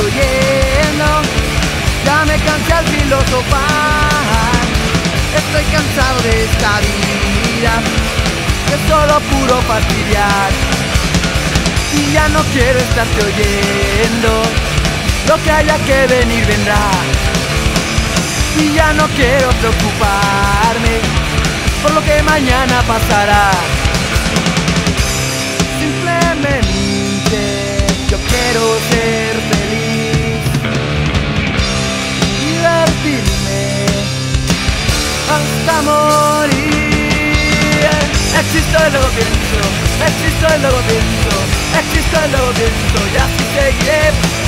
oyendo. Ya me cansé al filosofar. Estoy cansado de esta vida, que es solo puro fastidiar. Y ya no quiero estarte oyendo. Lo que haya que venir vendrá. Y ya no quiero preocuparme por lo que mañana pasará. Simplemente yo quiero ser feliz, divertirme hasta morir. Existo y luego pienso, existo y luego pienso, existo y luego pienso, y así seguiré.